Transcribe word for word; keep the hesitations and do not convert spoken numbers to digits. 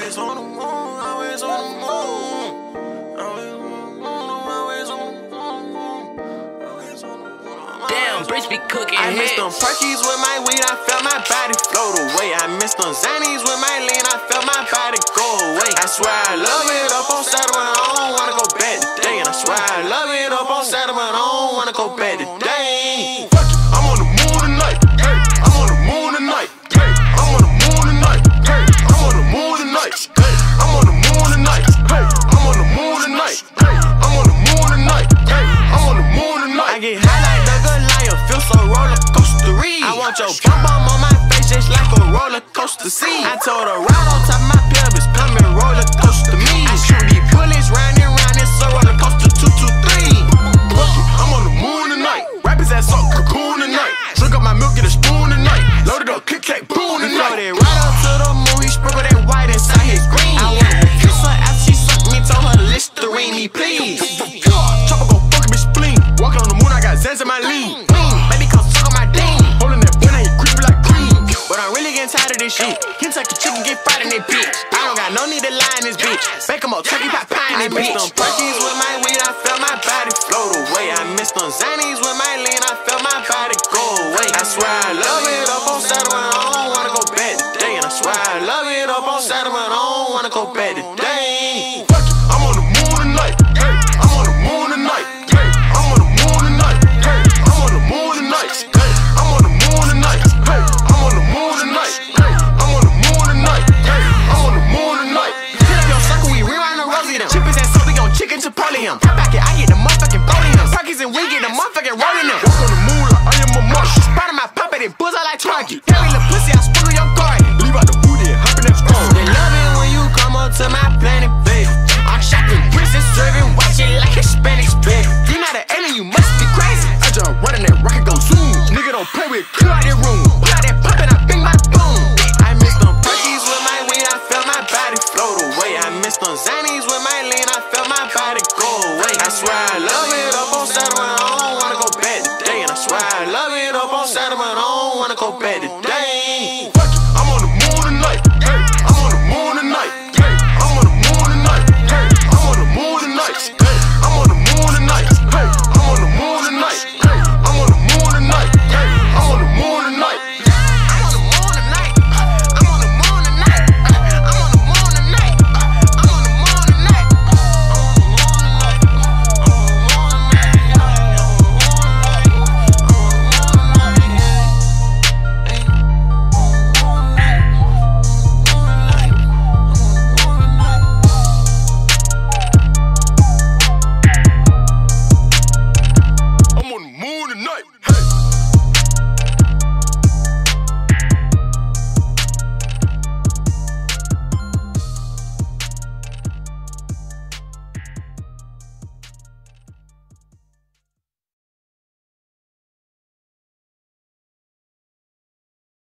Always on the moon, always on the moon. Always on the moon, always on the moon. Always on the moon. Damn, bitch be cooking. I missed them perkies with my weed, I felt my body float away. I missed them Xannies with my lean, I felt my body go away. I swear I love it up on Saturday, but I don't wanna go back today. And I swear I love it up on Saturday, but I don't wanna go back today. Fuck it, I'm on the moon tonight. Hey, I'm on the moon tonight. Hey, I'm on the moon tonight. Hey, I'm on the moon tonight. Hey, I'm on the moon tonight. Hey, I'm on the moon tonight. Hey, I'm on the moon tonight. Hey, I'm on the moon tonight. I get high like the good lion, feel so roller coastery. I want your bum bum on my face just like a roller coaster scene. I told her ride on top of my pelvis, come and roller coaster me. I shoot these bullets round and round, it's a roller coaster two two three. I'm on the moon tonight, rappers ass up, cocoon tonight. Drink up my milk, get a spoon tonight. Load it up, click clack, boom tonight. Floated right up to the moon, he sprinkle that white inside his green. I want to kiss her after she sucked me, told her Listerine me please. Chopper gon' fuck up his spleen. Walking on the moon, I got Zans in my lean. Baby come suck on my ding. Holding that pen, I ain't creepy like cream. But I'm really getting tired of this shit. Kentucky chicken get fried in that bitch. I don't got no need to lie in this bitch. Bake 'em up, turkey pot pie in that bitch. I missed them perkies with my weed, I felt my body float away. I missed them Xannies with my lean, I felt my body go away. I swear I love it up on Saturday, but I don't wanna go back today. And I swear I love it up on Saturday, but I don't wanna go back today. Fuck it, I'm on the moon tonight. Hey, I'm on the moon tonight. Hey, I'm on the moon tonight. Hey, I'm on the moon tonight. Hey, I'm on the moon tonight. Hey, I'm on the moon tonight. Hey, I'm on the moon tonight. Hey, I'm on the moon tonight. Hit up your circle, we rewind the rosy them. Chippers and so we gon' chicken Chipotle. Pop back it, I get the motherfucking bowling him. Perkies and we get the motherfucking rolling them. Walk on the moon like I am a marshal. Spot on my pop at it, buzz I like Twinkie. Carry the pussy, I sprinkle your garden. Leave out the booty and hop in that phone. They love it when you come up to my planet, baby. I'm shopping, princess serving, watch it like Hispanics, baby. You not an alien, you must be crazy. I jump right in that rocket, go zoom. Nigga don't play with, clear out that room. Pull out that pop and I bing my boom. I missed them perkies with my weed, I felt my body float away. I missed them Xannies with my lean, I felt my body go away. I swear I love it up on Saturday, but I don't wanna go back today. And I swear I love it up on Saturday, but I don't wanna go back today.